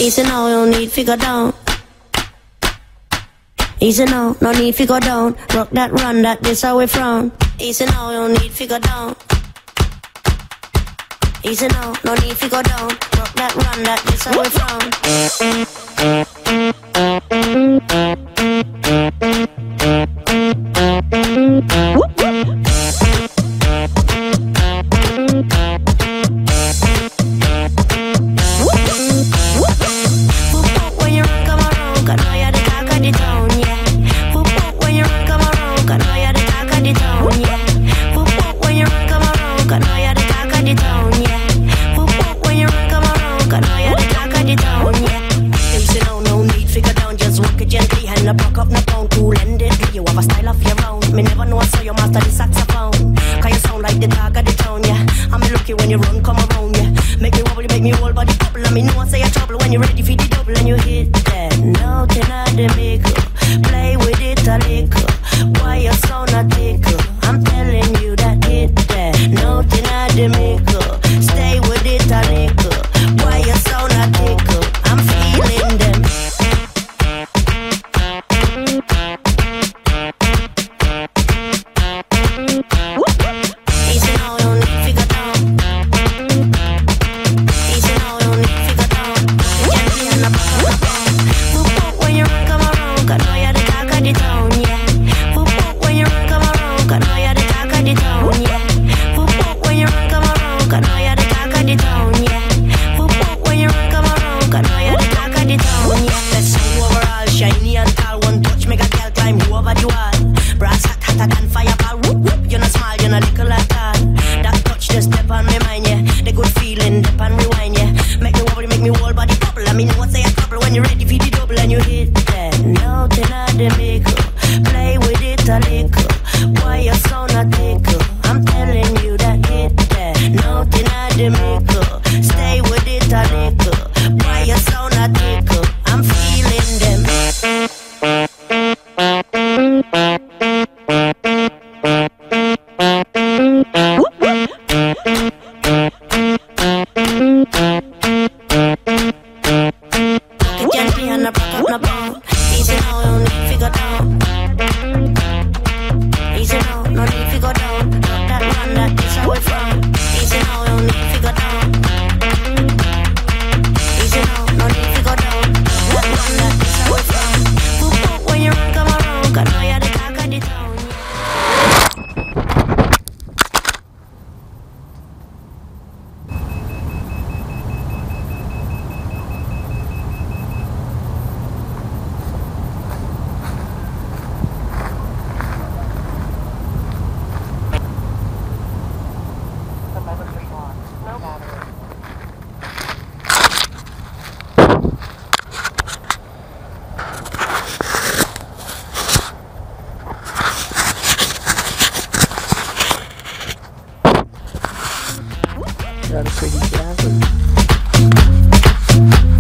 Easy now, no need to go down. Easy now, no need to go down. Rock that, run that, this how we frown. Easy now, no need to go down. Easy now, no need to go down. Rock that, run that, this how we frown. Got a pretty jacket.